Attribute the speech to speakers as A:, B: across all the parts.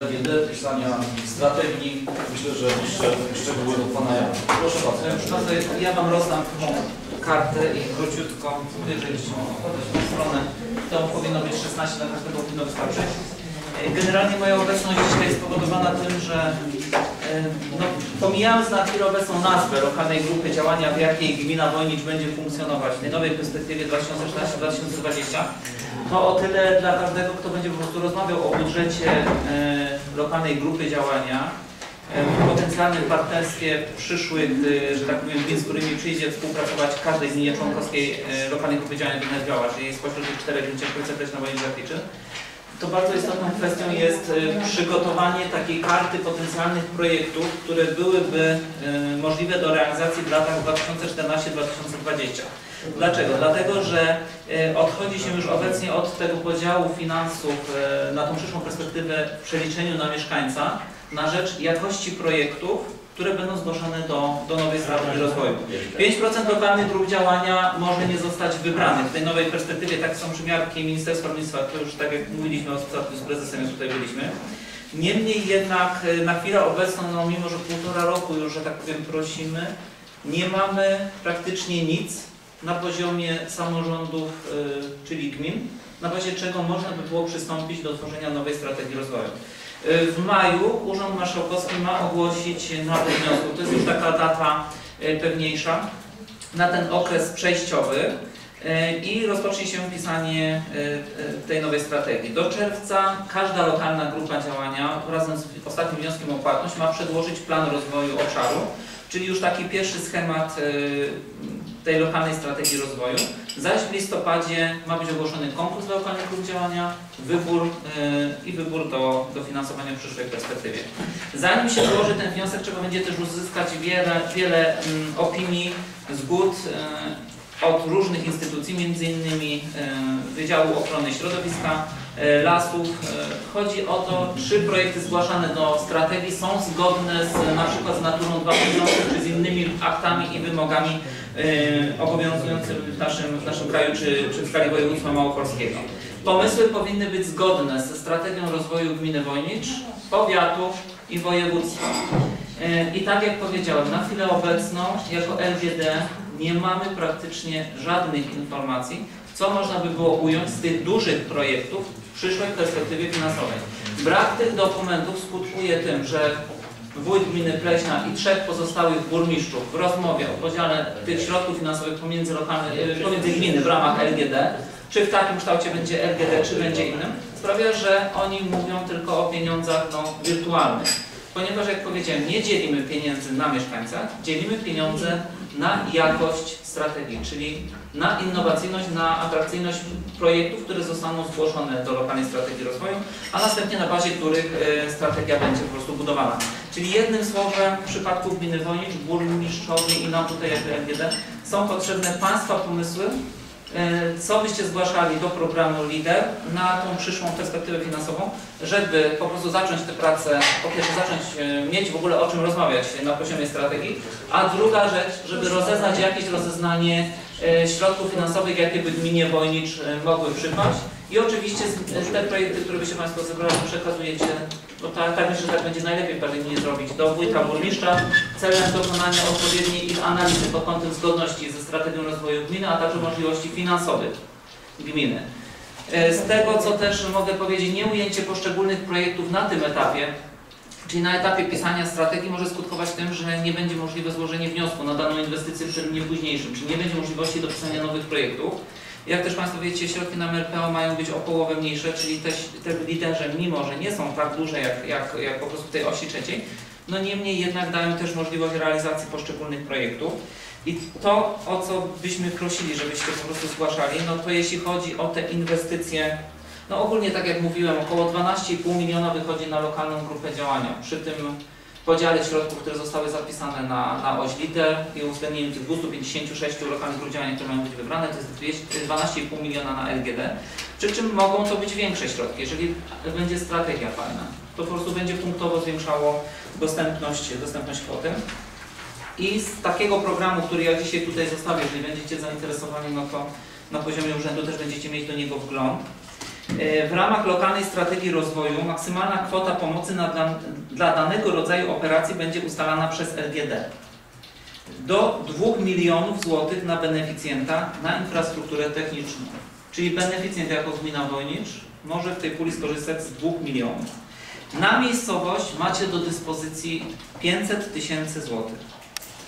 A: pisania strategii, myślę, że szczegóły do Pana Jana. Proszę bardzo.
B: Ja Wam rozdam kartę i króciutko wyjrzeć tą stronę. To powinno być 16, na każdego powinno wystarczyć. Generalnie moja obecność dzisiaj jest spowodowana tym, że pomijając na chwilę obecną nazwę lokalnej grupy działania, w jakiej gmina Wojnicz będzie funkcjonować w tej nowej perspektywie 2014-2020, to o tyle dla każdego, kto będzie po prostu rozmawiał o budżecie lokalnej grupy działania, w potencjalnym partnerstwie przyszłych, że tak powiem, gmin, z którymi przyjdzie współpracować każdej gminie członkowskiej lokalnej grupy działania gminy Biała, czyli spośród tych 4 gmin Ciepłowce na Wojnicz Zakliczy, to bardzo istotną kwestią jest przygotowanie takiej karty potencjalnych projektów, które byłyby możliwe do realizacji w latach 2014-2020. Dlaczego? Dlatego, że odchodzi się już obecnie od tego podziału finansów na tą przyszłą perspektywę w przeliczeniu na mieszkańca na rzecz jakości projektów, które będą zgłoszone do nowej strategii rozwoju. 5% lokalnych grup działania może nie zostać wybranych. W tej nowej perspektywie takie są przymiarki Ministerstwa Rolnictwa, to już tak jak mówiliśmy ostatnio z prezesem, jak tutaj byliśmy. Niemniej jednak na chwilę obecną, no mimo że 1,5 roku już, że tak powiem, prosimy, nie mamy praktycznie nic na poziomie samorządów, czyli gmin, na bazie czego można by było przystąpić do tworzenia nowej strategii rozwoju. W maju Urząd Marszałkowski ma ogłosić nabór wniosków. To jest już taka data pewniejsza na ten okres przejściowy i rozpocznie się pisanie tej nowej strategii. Do czerwca każda lokalna grupa działania razem z ostatnim wnioskiem o płatność ma przedłożyć plan rozwoju obszaru, czyli już taki pierwszy schemat tej lokalnej strategii rozwoju. Zaś w listopadzie ma być ogłoszony konkurs dla lokalnych grup działania, wybór do finansowania w przyszłej perspektywie. Zanim się złoży ten wniosek, trzeba będzie też uzyskać wiele opinii, zgód od różnych instytucji, m.in. Wydziału Ochrony Środowiska, Lasów. Chodzi o to, czy projekty zgłaszane do strategii są zgodne na przykład z Naturą 2000 czy z innymi aktami i wymogami obowiązującymi w naszym kraju czy w skali województwa małopolskiego. Pomysły powinny być zgodne ze strategią rozwoju gminy Wojnicz, powiatu i województwa. I tak jak powiedziałem, na chwilę obecną jako LGD nie mamy praktycznie żadnych informacji, co można by było ująć z tych dużych projektów w przyszłej perspektywie finansowej. Brak tych dokumentów skutkuje tym, że wójt gminy Pleśna i 3 pozostałych burmistrzów w rozmowie o podziale tych środków finansowych pomiędzy gminy w ramach LGD, czy w takim kształcie będzie LGD, czy będzie innym, sprawia, że oni mówią tylko o pieniądzach wirtualnych. Ponieważ, jak powiedziałem, nie dzielimy pieniędzy na mieszkańca, dzielimy pieniądze na jakość strategii, czyli na innowacyjność, na atrakcyjność projektów, które zostaną zgłoszone do lokalnej strategii rozwoju, a następnie na bazie których strategia będzie po prostu budowana. Czyli jednym słowem, w przypadku gminy Wojnicz, burmistrzowi i nam tutaj jako LGD są potrzebne Państwa pomysły, co byście zgłaszali do programu LIDER na tą przyszłą perspektywę finansową, żeby po prostu zacząć tę pracę, po pierwsze zacząć mieć w ogóle o czym rozmawiać na poziomie strategii, a druga rzecz, żeby rozeznać jakieś rozeznanie środków finansowych, jakie by gminie Wojnicz mogły przypaść. I oczywiście te projekty, które byście Państwo zebrali, przekazujecie, bo tak myślę, że tak będzie najlepiej pewnie zrobić, do wójta burmistrza celem dokonania odpowiedniej ich analizy pod kątem zgodności ze strategią rozwoju gminy, a także możliwości finansowych gminy. Z tego, co też mogę powiedzieć, nieujęcie poszczególnych projektów na tym etapie, czyli na etapie pisania strategii, może skutkować tym, że nie będzie możliwe złożenie wniosku na daną inwestycję w terminie późniejszym, czyli nie będzie możliwości dopisania nowych projektów. Jak też Państwo wiecie, środki na MRPO mają być o połowę mniejsze, czyli te liderze, mimo że nie są tak duże jak po prostu w tej osi trzeciej, no niemniej jednak dają też możliwość realizacji poszczególnych projektów. I to, o co byśmy prosili, żebyście po prostu zgłaszali, no to jeśli chodzi o te inwestycje, no ogólnie tak jak mówiłem, około 12,5 miliona wychodzi na lokalną grupę działania. Przy tym podziale środków, które zostały zapisane na oś LIDER i uwzględnieniem tych 256 lokalnych grup działania, które mają być wybrane, to jest 12,5 miliona na LGD, przy czym mogą to być większe środki. Jeżeli będzie strategia fajna, to po prostu będzie punktowo zwiększało dostępność kwoty. I z takiego programu, który ja dzisiaj tutaj zostawię, jeżeli będziecie zainteresowani, no to na poziomie urzędu też będziecie mieć do niego wgląd. W ramach lokalnej strategii rozwoju maksymalna kwota pomocy dla danego rodzaju operacji będzie ustalana przez LGD. Do 2 milionów złotych na beneficjenta na infrastrukturę techniczną. Czyli beneficjent jako gmina Wojnicz może w tej puli skorzystać z 2 milionów. Na miejscowość macie do dyspozycji 500 tysięcy złotych.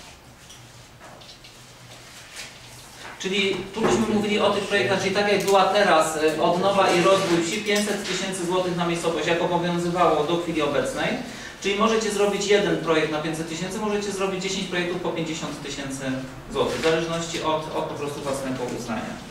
B: Czyli tu byśmy mówili o tych projektach, czyli tak jak była teraz odnowa i rozwój wsi, 500 tysięcy złotych na miejscowość, jak obowiązywało do chwili obecnej. Czyli możecie zrobić jeden projekt na 500 tysięcy, możecie zrobić 10 projektów po 50 tysięcy złotych, w zależności od po prostu własnego uznania.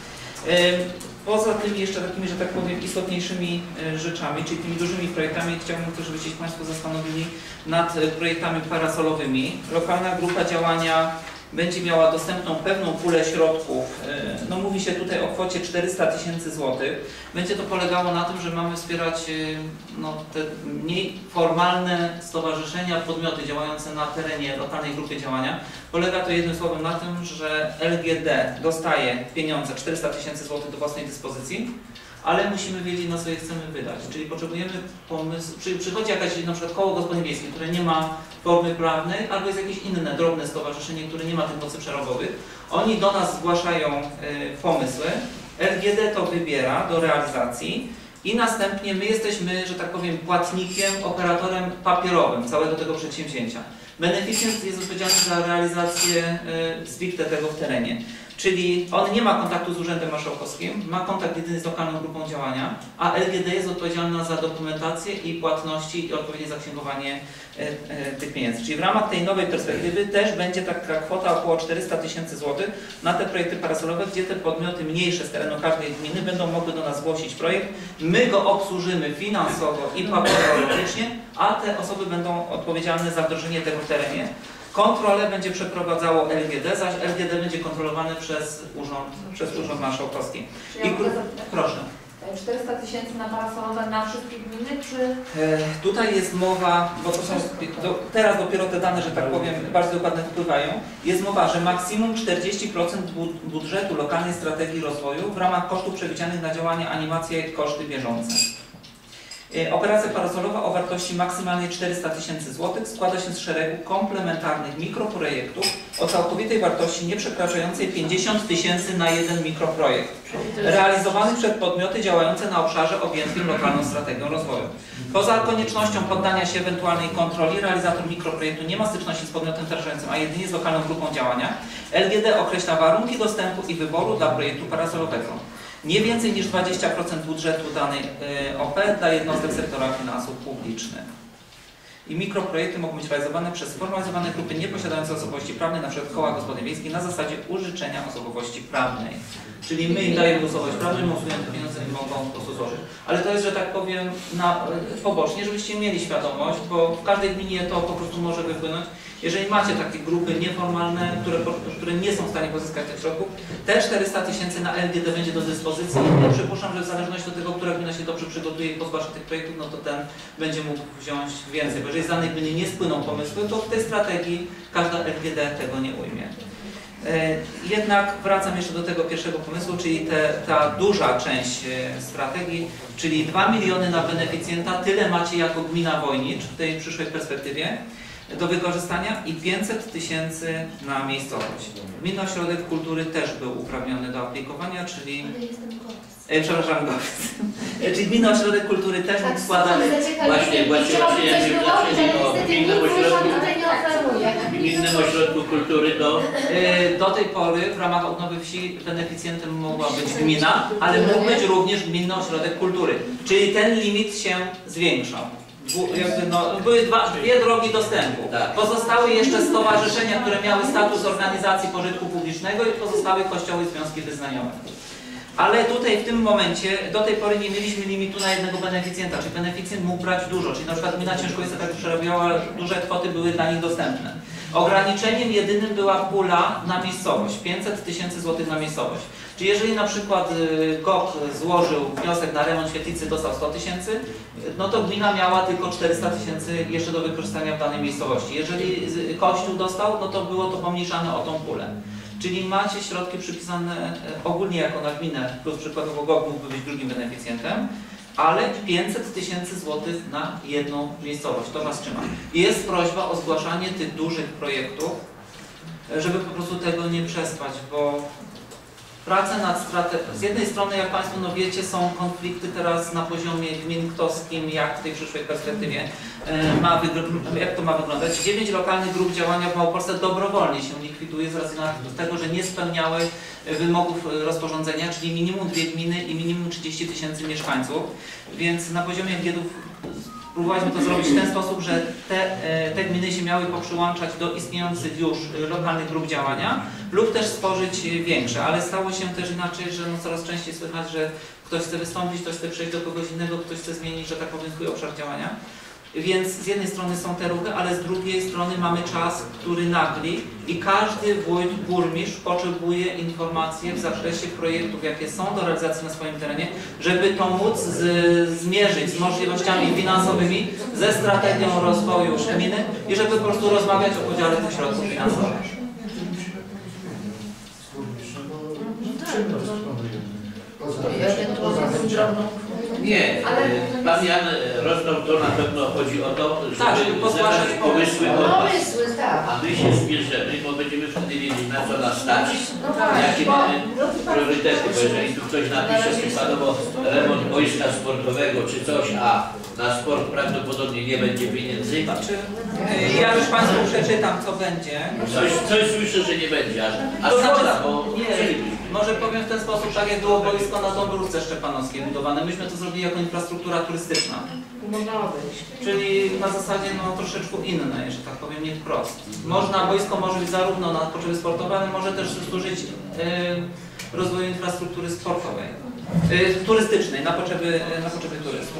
B: Poza tymi jeszcze takimi, że tak powiem, istotniejszymi rzeczami, czyli tymi dużymi projektami, chciałbym też, żebyście się Państwo zastanowili nad projektami parasolowymi. Lokalna grupa działania będzie miała dostępną pewną pulę środków. No mówi się tutaj o kwocie 400 tysięcy złotych. Będzie to polegało na tym, że mamy wspierać no, te mniej formalne stowarzyszenia, podmioty działające na terenie lokalnej grupy działania. Polega to jednym słowem na tym, że LGD dostaje pieniądze, 400 tysięcy złotych do własnej dyspozycji, ale musimy wiedzieć, na co je chcemy wydać. Czyli potrzebujemy pomysł, przychodzi jakaś na przykład koło gospodyń wiejskich, które nie ma formy prawnej, albo jest jakieś inne drobne stowarzyszenie, które nie ma tych mocy przerobowych. Oni do nas zgłaszają pomysły, LGD to wybiera do realizacji i następnie my jesteśmy, że tak powiem, płatnikiem, operatorem papierowym całego tego przedsięwzięcia. Beneficjent jest odpowiedzialny za realizację stricte tego w terenie. Czyli on nie ma kontaktu z Urzędem Marszałkowskim, ma kontakt jedynie z lokalną grupą działania, a LGD jest odpowiedzialna za dokumentację i płatności i odpowiednie zaksięgowanie tych pieniędzy. Czyli w ramach tej nowej perspektywy też będzie taka kwota około 400 tysięcy złotych na te projekty parasolowe, gdzie te podmioty mniejsze z terenu każdej gminy będą mogły do nas zgłosić projekt. My go obsłużymy finansowo i papierowo-logicznie, a te osoby będą odpowiedzialne za wdrożenie tego w terenie. Kontrolę będzie przeprowadzało LGD, zaś LGD będzie kontrolowane przez Urząd Marszałkowski. Proszę.
C: 400 tysięcy na parasolowe na wszystkie gminy, czy?
B: Tutaj jest mowa, bo to są, teraz dopiero te dane, że tak powiem, bardzo dokładnie wpływają. Jest mowa, że maksimum 40% budżetu lokalnej strategii rozwoju w ramach kosztów przewidzianych na działania, animacje i koszty bieżące. Operacja parasolowa o wartości maksymalnej 400 tysięcy złotych składa się z szeregu komplementarnych mikroprojektów o całkowitej wartości nieprzekraczającej 50 tysięcy na jeden mikroprojekt, realizowanych przez podmioty działające na obszarze objętym lokalną strategią rozwoju. Poza koniecznością poddania się ewentualnej kontroli, realizator mikroprojektu nie ma styczności z podmiotem wdrażającym, a jedynie z lokalną grupą działania. LGD określa warunki dostępu i wyboru dla projektu parasolowego. Nie więcej niż 20% budżetu danej OP dla jednostek sektora finansów publicznych. I mikroprojekty mogą być realizowane przez sformalizowane grupy nieposiadające osobowości prawnej, np. koła gospodyń wiejskich, na zasadzie użyczenia osobowości prawnej. Czyli my im dajemy osobowość prawną, mocujemy te pieniądze i mogą po prostu złożyć. Ale to jest, że tak powiem, pobocznie, żebyście mieli świadomość, bo w każdej gminie to po prostu może wypłynąć. Jeżeli macie takie grupy nieformalne, które nie są w stanie pozyskać tych środków, te 400 tysięcy na LGD będzie do dyspozycji. Ja przypuszczam, że w zależności od tego, która gmina się dobrze przygotuje i pozbawia tych projektów, no to ten będzie mógł wziąć więcej. Bo jeżeli z danej gminy nie spłyną pomysły, to w tej strategii każda LGD tego nie ujmie. Jednak wracam jeszcze do tego pierwszego pomysłu, czyli ta duża część strategii, czyli 2 miliony na beneficjenta, tyle macie jako gmina Wojnicz w tej przyszłej perspektywie do wykorzystania i 500 tysięcy na miejscowość. Gminny Ośrodek Kultury też był uprawniony do aplikowania, czyli... przepraszam, czyli Gminny Ośrodek Kultury też mógł składać...
D: Właśnie w Gminnym Ośrodku Kultury
B: do tej pory w ramach odnowy wsi beneficjentem mogła być gmina, ale mógł być również Gminny Ośrodek Kultury. Czyli ten limit się zwiększał. Były dwie drogi dostępu. Pozostały jeszcze stowarzyszenia, które miały status organizacji pożytku publicznego i pozostały kościoły i związki wyznaniowe. Ale tutaj w tym momencie, do tej pory nie mieliśmy limitu na jednego beneficjenta, czyli beneficjent mógł brać dużo, czyli na przykład gmina Ciężkowice tak przerabiała, duże kwoty były dla nich dostępne. Ograniczeniem jedynym była pula na miejscowość, 500 tysięcy złotych na miejscowość. Czyli jeżeli na przykład GOK złożył wniosek na remont świetlicy, dostał 100 tysięcy, no to gmina miała tylko 400 tysięcy jeszcze do wykorzystania w danej miejscowości. Jeżeli Kościół dostał, no to było to pomniejszane o tą pulę. Czyli macie środki przypisane ogólnie jako na gminę, plus przykładowo GOG mógłby być drugim beneficjentem, ale 500 tysięcy złotych na jedną miejscowość. To Was trzyma. I jest prośba o zgłaszanie tych dużych projektów, żeby po prostu tego nie przespać, bo prace nad strategią, z jednej strony, jak Państwo wiecie, są konflikty teraz na poziomie gmin, kto z kim, jak w tej przyszłej perspektywie jak to ma wyglądać. 9 lokalnych grup działania w Małopolsce dobrowolnie się likwiduje z racji na tego, że nie spełniały wymogów rozporządzenia, czyli minimum 2 gminy i minimum 30 tysięcy mieszkańców. Więc na poziomie GIED-ów próbowaliśmy to zrobić w ten sposób, że te gminy się miały poprzyłączać do istniejących już lokalnych grup działania lub też stworzyć większe, ale stało się też inaczej, że coraz częściej słychać, że ktoś chce wystąpić, ktoś chce przejść do kogoś innego, ktoś chce zmienić, że tak powiem, swój obszar działania. Więc z jednej strony są te ruchy, ale z drugiej strony mamy czas, który nagli i każdy wójt, burmistrz potrzebuje informacji w zakresie projektów, jakie są do realizacji na swoim terenie, żeby to móc zmierzyć z możliwościami finansowymi, ze strategią rozwoju gminy i żeby po prostu rozmawiać o podziale tych środków finansowych.
D: Nie, pan Jan Rozdał, to na pewno chodzi o to, żeby zebrać pomysły, a my się zbierzemy, bo będziemy wtedy wiedzieć, na co nas stać, jakie mamy priorytety, bo jeżeli tu ktoś napisze przykładowo remont boiska sportowego czy coś, a na sport prawdopodobnie nie będzie pieniędzy.
B: Ja już Państwu przeczytam, co będzie.
D: Coś słyszę, że nie będzie, a szkoda, bo chcielibyśmy.
B: Może powiem w ten sposób, tak jak było boisko na Dąbrówce Szczepanowskiej budowane, myśmy to zrobili jako infrastruktura turystyczna. Czyli na zasadzie troszeczkę innej, że tak powiem, nie wprost. Boisko może być zarówno na potrzeby sportowe, ale może też służyć rozwoju infrastruktury sportowej, turystycznej, na potrzeby turystów.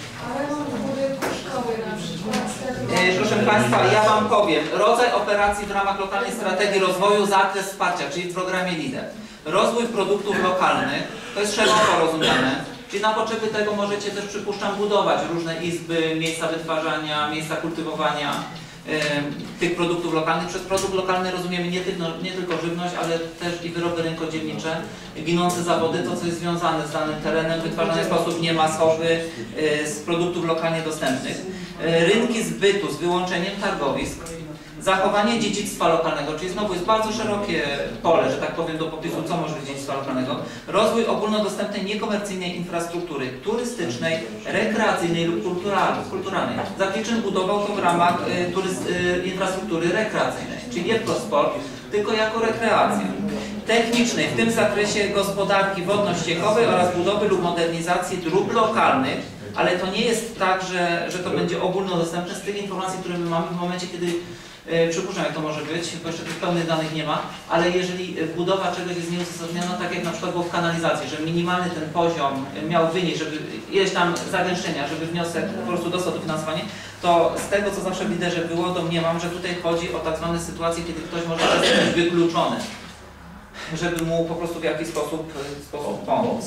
B: Proszę Państwa, ja Wam powiem, rodzaj operacji w ramach lokalnej strategii rozwoju, zakres wsparcia, czyli w programie LIDER. Rozwój produktów lokalnych, to jest szeroko rozumiane, czyli na potrzeby tego możecie też, przypuszczam, budować różne izby, miejsca wytwarzania, miejsca kultywowania tych produktów lokalnych. Przez produkt lokalny rozumiemy nie tylko żywność, ale też i wyroby rynkodzielnicze, ginące zawody, to co jest związane z danym terenem, wytwarzane w sposób niemasowy z produktów lokalnie dostępnych. Rynki zbytu z wyłączeniem targowisk, zachowanie dziedzictwa lokalnego, czyli znowu jest bardzo szerokie pole, że tak powiem, do popisu, co może być dziedzictwa lokalnego. Rozwój ogólnodostępnej, niekomercyjnej infrastruktury turystycznej, rekreacyjnej lub kulturalnej. Zakljuczyn budował to w ramach infrastruktury rekreacyjnej, czyli nie tylko sport, tylko jako rekreacja. Technicznej, w tym zakresie gospodarki wodno-ściekowej oraz budowy lub modernizacji dróg lokalnych, ale to nie jest tak, że to będzie ogólnodostępne z tych informacji, które my mamy w momencie, kiedy przypuszczam, jak to może być, bo jeszcze tych pełnych danych nie ma, ale jeżeli budowa czegoś jest nieuzasadniona, tak jak na przykład było w kanalizacji, że minimalny ten poziom miał wynieść, żeby ileś tam zagęszczenia, żeby wniosek po prostu dostał dofinansowanie, to z tego, co zawsze w liderze było, domniemam, że tutaj chodzi o tak zwane sytuacje, kiedy ktoś może być wykluczony, żeby mu po prostu w jakiś sposób pomóc.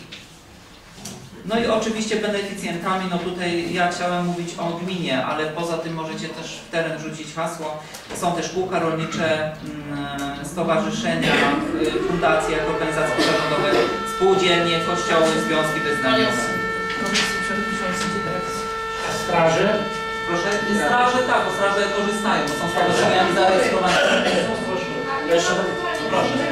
B: No i oczywiście beneficjentami, tutaj ja chciałem mówić o gminie, ale poza tym możecie też w teren rzucić hasło. Są też kółka rolnicze, stowarzyszenia, fundacje, organizacje pozarządowe, spółdzielnie, kościoły, związki wyznaniowe.
E: Straże?
B: Proszę? Straże tak, bo straże korzystają, bo są stowarzyszeniami zarejestrowanymi. Proszę.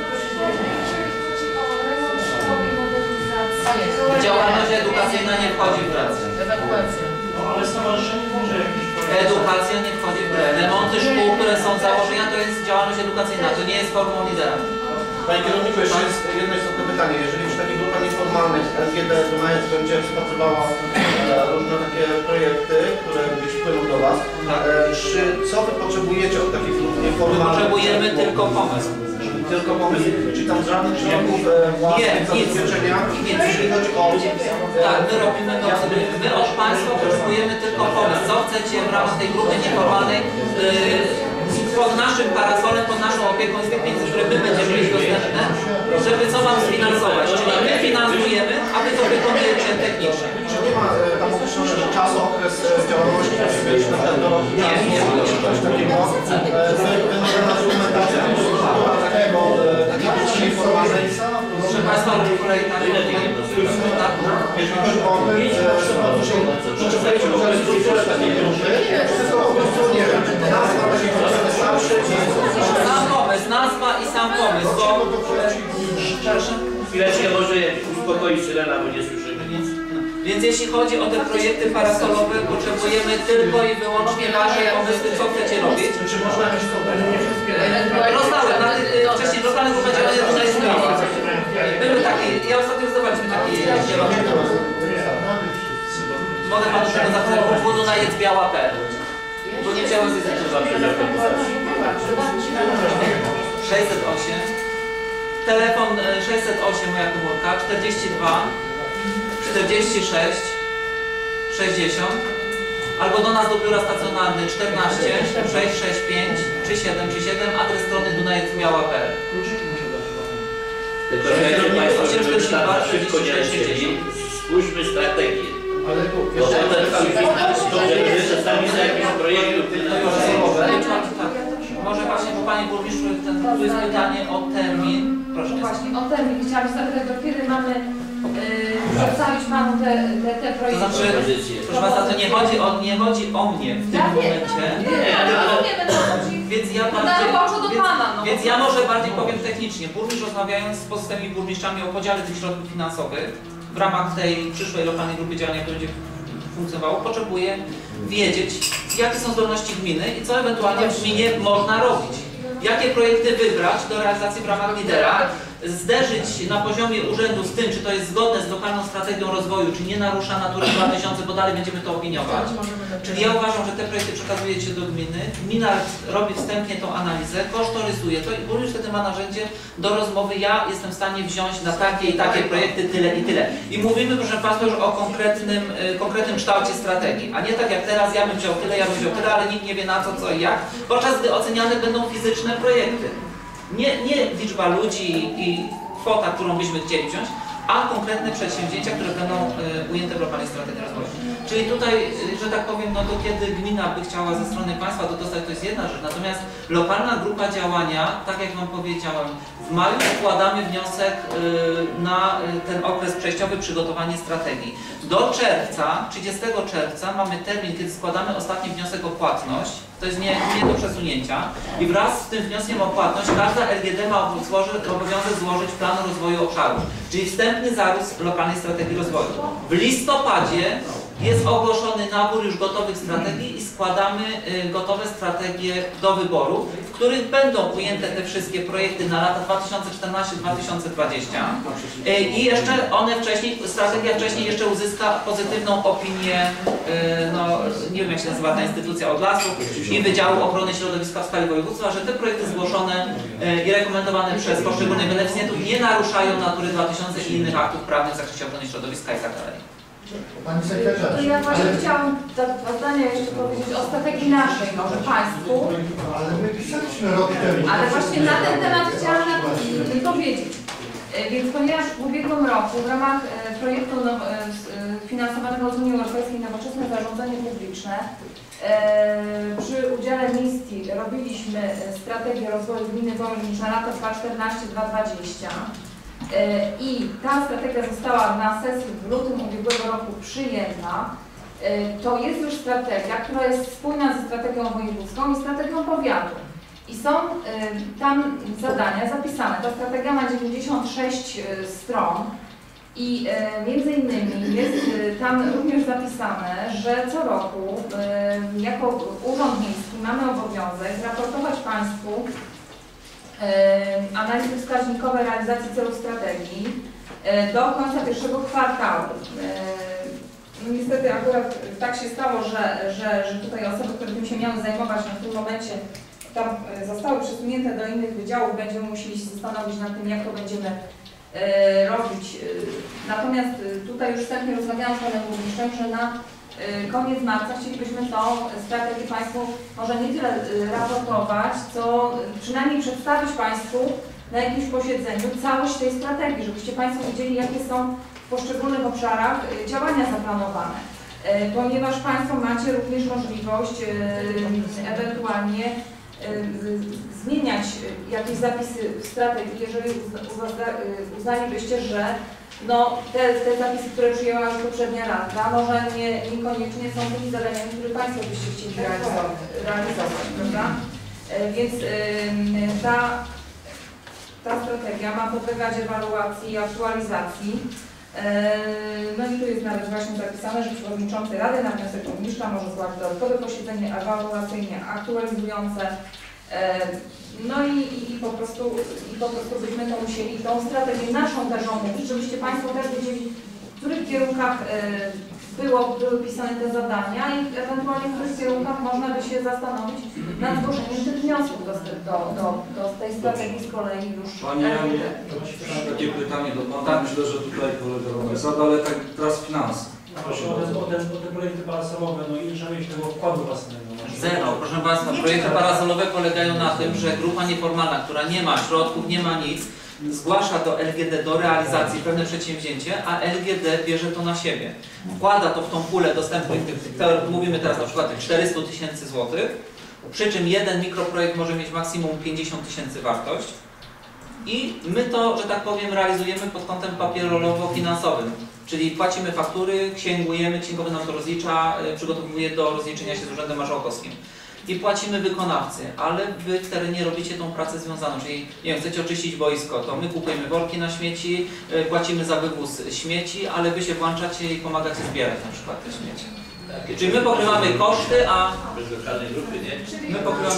B: Działalność edukacyjna nie wchodzi w grę.
E: Ewakuacja.
F: No ale stowarzyszenie może jakieś...
B: Edukacja nie wchodzi w grę. Remonty szkół, które są z założenia, to jest działalność edukacyjna, to nie jest formą lidera.
G: Panie kierowniku, jeszcze jest jedno istotne pytanie. Jeżeli już takie grupa nieformalnych LGD Dunajec będzie rozpatrywała różne takie projekty, które gdzieś wpłyną do Was, co Wy potrzebujecie od takich grup nieformalnych?
B: Potrzebujemy tylko pomysł.
G: Tylko pomysł? Czyli tam żadnych środków własnych zabezpieczenia?
B: Nie,
G: jeżeli chodzi o...
B: Tak, my robimy to, my od Państwa potrzebujemy tylko pomysł. Co chcecie w ramach tej grupy nieformalnej pod naszym parasolem, pod naszą opieką z tych pieniędzy, które my będziemy mieć dostępne, żeby co Wam sfinansować. Czyli my finansujemy, a Wy to wykonujecie technicznie.
G: Czy nie ma tam określony czas, okres działalności, musi być na ten rok?
B: Nie,
G: coś takiego. Wymagana dokumentacja,
B: projektami.
G: Jeśli chodzi o potrzebujecie strukturę takiej grupy, wszystko po prostu nie wiem, nazwa będzie wystarczy.
B: Sam pomysł, nazwa i sam pomysł, bo...
D: Chwileczkę może uspokoić syrena, bo nie słyszymy nic.
B: Więc jeśli chodzi o te projekty parasolowe, potrzebujemy tylko i wyłącznie wasze pomysły, co chcecie robić.
G: Czy można mieć to nie wszystkie?
B: Rozdałem, wcześniej lokalne grupy działania tutaj zmieniły. Były takie, ja ostatnio zdawaliśmy taki zielony. Mogę panu tego zachować, bo Duna jest biała.pl. Bo nie chciałem z 608. Telefon 608, moja komórka, 42 46 60 albo do nas do biura stacjonarny 14 665 3737, adres strony dunajecmiała.pl.
D: Tylko że Państwo, żeby tak szybko nie lecieli, spójrzmy strategię. Bo potem czasami są jakieś projekty.
B: Może właśnie, bo Panie Burmistrzu, tu jest pytanie o termin. Proszę.
C: Właśnie, o termin. Chciałam zapytać, do kiedy mamy przedstawić Panu te
B: To
C: projekty?
B: znaczy, proszę Państwa, to nie chodzi o mnie w tym momencie. Więc ja może bardziej powiem technicznie. Burmistrz, rozmawiając z pozostałymi burmistrzami o podziale tych środków finansowych w ramach tej przyszłej lokalnej grupy działania, która będzie funkcjonowało, potrzebuje wiedzieć, jakie są zdolności gminy i co ewentualnie w gminie można robić. Jakie projekty wybrać do realizacji w ramach lidera, zderzyć na poziomie urzędu z tym, czy to jest zgodne z lokalną strategią rozwoju, czy nie narusza Natury 2000, bo dalej będziemy to opiniować. Czyli ja uważam, że te projekty przekazujecie do gminy, gmina robi wstępnie tą analizę, kosztorysuje to i burmistrz wtedy ma narzędzie do rozmowy. Ja jestem w stanie wziąć na takie i takie projekty tyle i tyle. I mówimy, proszę Państwa, już o konkretnym kształcie strategii, a nie tak jak teraz, ja bym wziął tyle, ale nikt nie wie na co i jak, podczas gdy oceniane będą fizyczne projekty. Nie liczba ludzi i kwota, którą byśmy chcieli wziąć, a konkretne przedsięwzięcia, które będą ujęte w lokalnej strategii rozwoju. Czyli tutaj, że tak powiem, no to kiedy gmina by chciała ze strony państwa to dostać, to jest jedna rzecz. Natomiast lokalna grupa działania, tak jak Wam powiedziałem, w maju składamy wniosek na ten okres przejściowy, przygotowanie strategii. Do czerwca, 30 czerwca mamy termin, kiedy składamy ostatni wniosek o płatność. To jest nie do przesunięcia. I wraz z tym wnioskiem o płatność każda LGD ma obowiązek złożyć plan rozwoju obszaru, czyli wstępny zarys lokalnej strategii rozwoju. W listopadzie jest ogłoszony nabór już gotowych strategii i składamy gotowe strategie do wyboru, w których będą ujęte te wszystkie projekty na lata 2014-2020 i jeszcze strategia wcześniej jeszcze uzyska pozytywną opinię, no nie wiem jak się nazywa ta instytucja, od lasów i Wydziału Ochrony Środowiska w skali województwa, że te projekty zgłoszone i rekomendowane przez poszczególnych beneficjentów nie naruszają Natury 2000 i innych aktów prawnych w zakresie ochrony środowiska i tak dalej.
E: Pani sekretarz.
C: To ja właśnie chciałam dwa zdania jeszcze powiedzieć o strategii naszej, może Państwu.
E: Ale my pisaliśmy rok temu.
C: Ale właśnie na ten temat chciałam powiedzieć. Więc ponieważ w ubiegłym roku w ramach projektu finansowanego z Unii Europejskiej Nowoczesne Zarządzanie Publiczne przy udziale misji robiliśmy strategię rozwoju gminy Wążnic na lata 2014-2020. I ta strategia została na sesji w lutym ubiegłego roku przyjęta. To jest już strategia, która jest spójna ze strategią wojewódzką i strategią powiatu. I są tam zadania zapisane. Ta strategia ma 96 stron i między innymi jest tam również zapisane, że co roku jako Urząd Miejski mamy obowiązek raportować Państwu analizy wskaźnikowej realizacji celów strategii do końca pierwszego kwartału. No niestety akurat tak się stało, że tutaj osoby, które tym się miały zajmować, w tym momencie tam zostały przesunięte do innych wydziałów, będziemy musieli się zastanowić nad tym, jak to będziemy robić. Natomiast tutaj już wstępnie rozmawiałam z Panem Burmistrzem, że na koniec marca chcielibyśmy tą strategię Państwu może nie tyle raportować, co przynajmniej przedstawić Państwu na jakimś posiedzeniu całość tej strategii, żebyście Państwo widzieli, jakie są w poszczególnych obszarach działania zaplanowane. Ponieważ Państwo macie również możliwość ewentualnie zmieniać jakieś zapisy w strategii, jeżeli uznalibyście, że no te zapisy, które przyjęła już poprzednia Rada, może niekoniecznie są tymi zadaniami, które Państwo byście chcieli realizować, prawda? Więc ta strategia ma podlegać ewaluacji i aktualizacji. No i tu jest nawet właśnie zapisane, że przewodniczący Rady na wniosek burmistrza może zwołać dodatkowe posiedzenie ewaluacyjne, aktualizujące. No i po prostu byśmy to musieli tą strategię naszą też omówić, żebyście Państwo też wiedzieli, w których kierunkach były pisane te zadania i ewentualnie w których kierunkach można by się zastanowić nad zgłoszeniem tych wniosków do tej strategii z kolei już.
A: Pani Janie, takie pytanie do Pana. Myślę, że tutaj kolega Romek zada, ale tak teraz finanse.
F: Proszę o te projekty parasolowe, no ile trzeba mieć tego wkładu własnego?
B: Zero. Proszę Państwa, projekty parasolowe polegają na tym, że grupa nieformalna, która nie ma środków, nie ma nic, zgłasza do LGD do realizacji pewne przedsięwzięcie, a LGD bierze to na siebie. Wkłada to w tą pulę dostępnych, mówimy teraz na przykład 400 000 złotych, przy czym jeden mikroprojekt może mieć maksimum 50 000 wartość i my to, że tak powiem, realizujemy pod kątem papierolowo-finansowym. Czyli płacimy faktury, księgujemy, księgowy nam to rozlicza, przygotowuje do rozliczenia się z Urzędem Marszałkowskim. I płacimy wykonawcy, ale Wy w terenie robicie tą pracę związaną, czyli nie wiem, chcecie oczyścić boisko, to my kupujemy worki na śmieci, płacimy za wywóz śmieci, ale Wy się włączacie i pomagacie zbierać na przykład te śmieci. Czyli my pokrywamy koszty, a...
D: Bez lokalnej grupy, nie?
C: Czyli
B: my pokrywamy...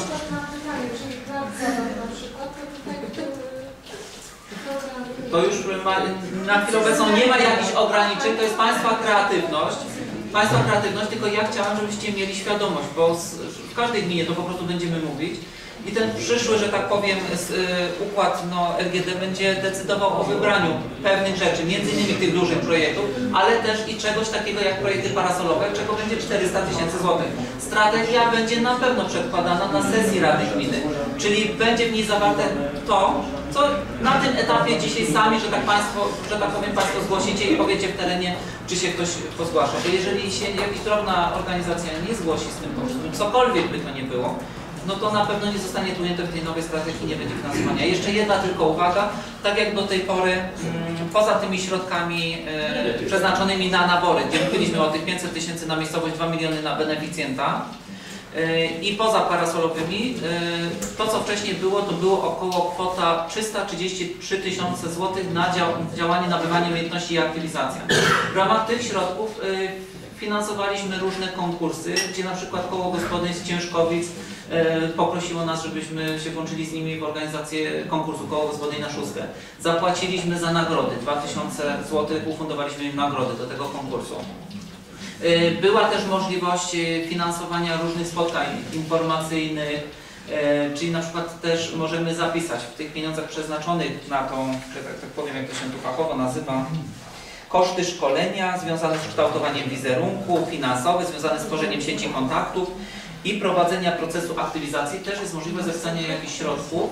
B: To już na chwilę obecną nie ma jakichś ograniczeń, to jest Państwa kreatywność. Tylko ja chciałam, żebyście mieli świadomość, bo w każdej gminie to po prostu będziemy mówić i ten przyszły, że tak powiem, układ LGD będzie decydował o wybraniu pewnych rzeczy, między innymi tych dużych projektów, ale też i czegoś takiego jak projekty parasolowe, czego będzie 400 000 złotych. Strategia będzie na pewno przedkładana na sesji Rady Gminy, czyli będzie w niej zawarte to, co na tym etapie dzisiaj sami, że tak powiem, Państwo zgłosicie i powiecie w terenie, czy się ktoś pozgłasza. Bo jeżeli się jakaś drobna organizacja nie zgłosi z tym pomysłem, cokolwiek by to nie było, no to na pewno nie zostanie tu ujęte w tej nowej strategii, nie będzie finansowania. Jeszcze jedna tylko uwaga, tak jak do tej pory, poza tymi środkami przeznaczonymi na nabory, gdzie mówiliśmy o tych 500 000 na miejscowość, 2 miliony na beneficjenta, i poza parasolowymi, to co wcześniej było, to było około kwota 333 000 złotych na działanie, nabywanie umiejętności i aktywizacja. W ramach tych środków finansowaliśmy różne konkursy, gdzie na przykład Koło Gospodyń z Ciężkowic poprosiło nas, żebyśmy się włączyli z nimi w organizację konkursu Koło Gospodyń na szóstkę. Zapłaciliśmy za nagrody, 2000 zł ufundowaliśmy im nagrody do tego konkursu. Była też możliwość finansowania różnych spotkań informacyjnych, czyli na przykład też możemy zapisać w tych pieniądzach przeznaczonych na tą, że tak powiem, jak to się tu fachowo nazywa, koszty szkolenia związane z kształtowaniem wizerunku, finansowe związane z tworzeniem sieci kontaktów i prowadzenia procesu aktywizacji. Też jest możliwość zapisania jakichś środków.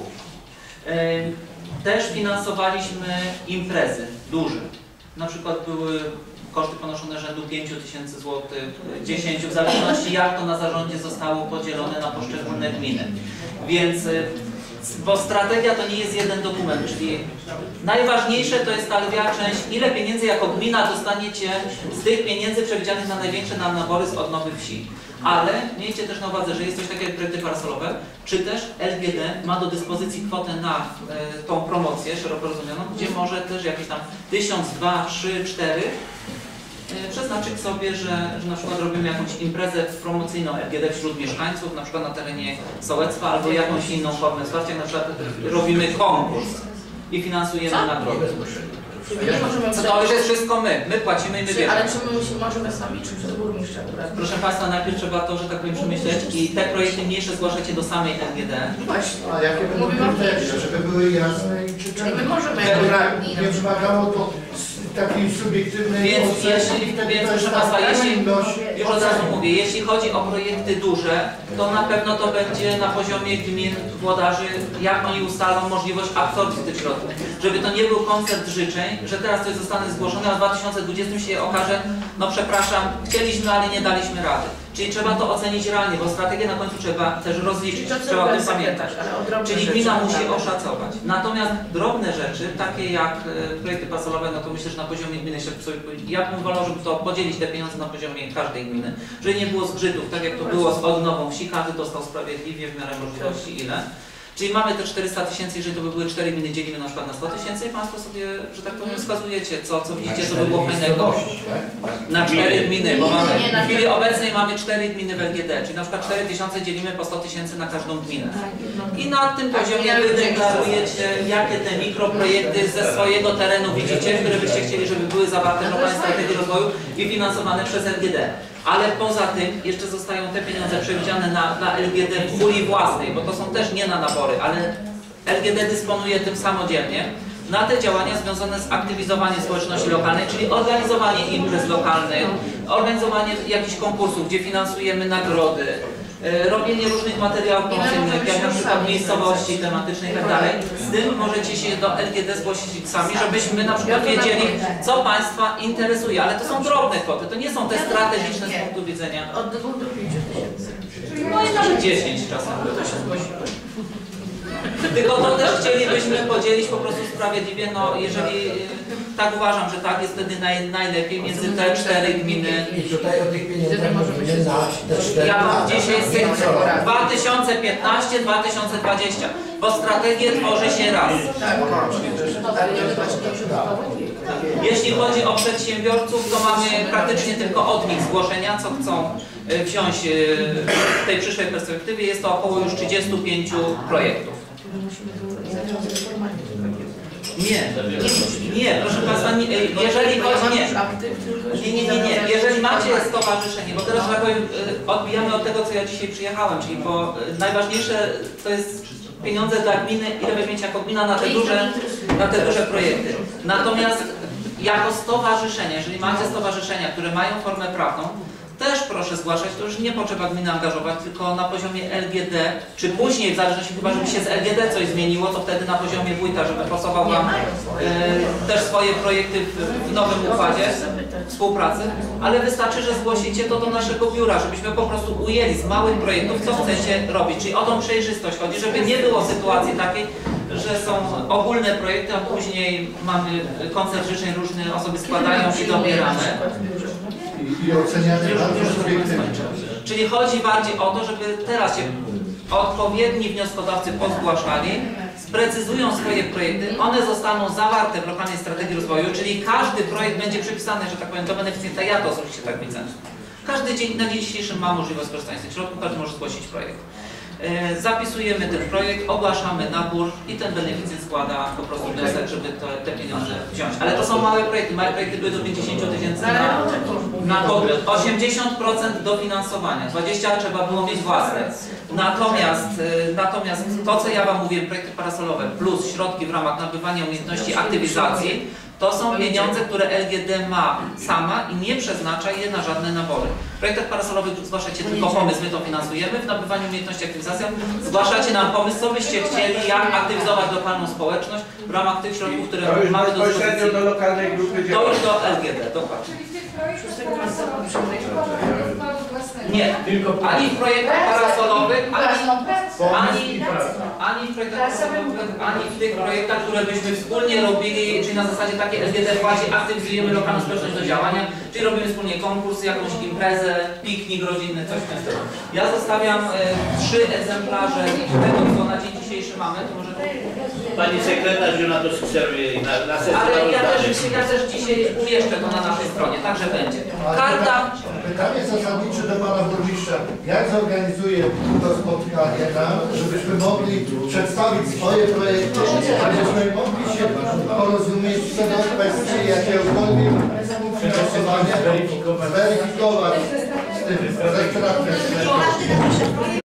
B: Też finansowaliśmy imprezy duże. Na przykład były koszty ponoszone rzędu 5 000 zł, 10, w zależności jak to na zarządzie zostało podzielone na poszczególne gminy. Więc, bo strategia to nie jest jeden dokument, czyli najważniejsze to jest ta lwia część, ile pieniędzy jako gmina dostaniecie z tych pieniędzy przewidzianych na największe nabory z odnowy wsi. Ale miejcie też na uwadze, że jest coś takiego jak projekty parasolowe, czy też LGD ma do dyspozycji kwotę na tą promocję szeroko rozumianą, gdzie może też jakieś tam 1000, 2, 3, 4 przeznaczyć sobie, że na przykład robimy jakąś imprezę promocyjną LGD wśród mieszkańców, na przykład na terenie sołectwa, albo jakąś inną formę wsparcia, jak na przykład robimy konkurs i finansujemy nagrody. To już jest wszystko my płacimy i my bierzemy.
H: Ale czy my możemy sami, czy przez burmistrza?
B: Proszę Państwa, najpierw trzeba to, że tak powiem, przemyśleć i te projekty mniejsze zgłaszacie do samej LGD.
H: Właśnie.
E: A jakie będą kryteria, żeby były jasne i czytelne?
H: Czyli my możemy jako radni.
E: Nie wymagało to takiej subiektywnej
B: Więc
E: oceny.
B: proszę Państwa, jeśli... Już od razu mówię, jeśli chodzi o projekty duże, to na pewno to będzie na poziomie gmin, włodarzy, jak oni ustalą możliwość absorpcji tych środków. Żeby to nie był koncert życzeń, że teraz coś zostanie zgłoszone, a w 2020 się okaże, no przepraszam, chcieliśmy, ale nie daliśmy rady. Czyli trzeba to ocenić realnie, bo strategię na końcu trzeba też rozliczyć, trzeba o tym pamiętać. Czyli gmina musi oszacować. Natomiast drobne rzeczy, takie jak projekty parcelowe, no to myślę, że na poziomie gminy się sobie powiedzieć, ja bym wolał, żeby to podzielić te pieniądze na poziomie każdej gminy, żeby nie było zgrzytów, tak jak to było z odnową wsi, każdy dostał sprawiedliwie w miarę możliwości ile. Czyli mamy te 400 000, jeżeli to by były 4 gminy, dzielimy na przykład na 100 000 i Państwo sobie, że tak powiem, wskazujecie, co widzicie, co by było fajnego. Na 4 gminy, bo mamy, w chwili obecnej mamy 4 gminy w LGD, czyli na przykład 4000 dzielimy po 100 000 na każdą gminę. I na tym poziomie wy deklarujecie, jakie te mikroprojekty ze swojego terenu widzicie, które byście chcieli, żeby były zawarte w lokalnej strategii rozwoju i finansowane przez LGD. Ale poza tym jeszcze zostają te pieniądze przewidziane na LGD w puli własnej, bo to są też nie na nabory, ale LGD dysponuje tym samodzielnie na te działania związane z aktywizowaniem społeczności lokalnej, czyli organizowanie imprez lokalnych, organizowanie jakichś konkursów, gdzie finansujemy nagrody, robienie różnych materiałów promocyjnych, jak na przykład miejscowości tematycznej i tak dalej. Z tym możecie się do LGD zgłosić sami, żebyśmy na przykład wiedzieli, co Państwa interesuje, ale to są drobne kwoty, to nie są te strategiczne z punktu widzenia.
H: Od 2 do 5 tysięcy.
B: No i nawet 10 czasem.
H: To się zgłosiło.
B: Tylko to też chcielibyśmy podzielić po prostu sprawiedliwie, no jeżeli tak uważam, że tak jest wtedy najlepiej między te 4 gminy.
E: I tutaj o tych pieniądzach możemy się znać te 4
B: Ja mam dzisiaj 2015-2020, bo strategię tworzy się raz. Jeśli chodzi o przedsiębiorców, to mamy praktycznie tylko od nich zgłoszenia, co chcą wziąć w tej przyszłej perspektywie. Jest to około już 35 projektów. Nie, proszę Państwa, jeżeli chodzi, nie, jeżeli macie stowarzyszenie, bo teraz, że tak powiem, odbijamy od tego, co ja dzisiaj przyjechałem, czyli bo najważniejsze to jest pieniądze dla gminy, ile weźmiecie jako gmina na te duże projekty. Natomiast jako stowarzyszenie, jeżeli macie stowarzyszenia, które mają formę prawną, też proszę zgłaszać, to już nie potrzeba gminy angażować, tylko na poziomie LGD, czy później, w zależności chyba, żeby się z LGD coś zmieniło, to wtedy na poziomie wójta, żeby pasował Wam też swoje projekty w nowym układzie współpracy, ale wystarczy, że zgłosicie to do naszego biura, żebyśmy po prostu ujęli z małych projektów, co chcecie robić, czyli o tą przejrzystość chodzi, żeby nie było sytuacji takiej, że są ogólne projekty, a później mamy koncert życzeń, różne osoby składają i dobieramy.
E: I oceniane bardzo subiektywnie.
B: Czyli chodzi bardziej o to, żeby teraz się odpowiedni wnioskodawcy pozgłaszali, sprecyzują swoje projekty, one zostaną zawarte w lokalnej strategii rozwoju, czyli każdy projekt będzie przypisany, że tak powiem, do beneficjenta. Ja to osobiście tak widzę. Każdy dzień, na dzień dzisiejszy ma możliwość skorzystania z tych środków, każdy może zgłosić projekt. Zapisujemy ten projekt, ogłaszamy nabór i ten beneficjent składa po prostu wniosek, żeby te pieniądze wziąć. Ale to są małe projekty były do 50 000 na podmiot. 80% dofinansowania, 20% trzeba było mieć własne. Natomiast to, co ja Wam mówię, projekty parasolowe plus środki w ramach nabywania umiejętności aktywizacji, to są pieniądze, które LGD ma sama i nie przeznacza je na żadne nabory. W projektach parasolowych zgłaszacie tylko pomysł, my to finansujemy. W nabywaniu umiejętności aktywizacji zgłaszacie nam pomysł, co byście chcieli, jak aktywizować lokalną społeczność w ramach tych środków, które mamy do dyspozycji.
I: Do lokalnej grupy
B: To już do LGD, dokładnie. Nie, ani w projektach parasolowych, ani w projektach parasolowych, ani w tych projektach, które byśmy wspólnie robili, czyli na zasadzie takie LGD płaci, aktywizujemy lokalną społeczność do działania, czyli robimy wspólnie konkurs, jakąś imprezę, piknik rodzinny, coś w tym stylu. Ja zostawiam 3 egzemplarze tego, co na dzień dzisiejszy mamy, to może...
D: Pani sekretarz na to skseruje na sesji.
B: Ale ja też dzisiaj umieszczę to na naszej stronie, także będzie. Karta.
E: Pytanie zasadnicze do Pana Burmistrza. Jak zorganizuje to spotkanie nam, żebyśmy mogli przedstawić swoje projekty, żebyśmy mogli się porozumieć co do kwestii jakiegokolwiek finansowania, zweryfikować z tym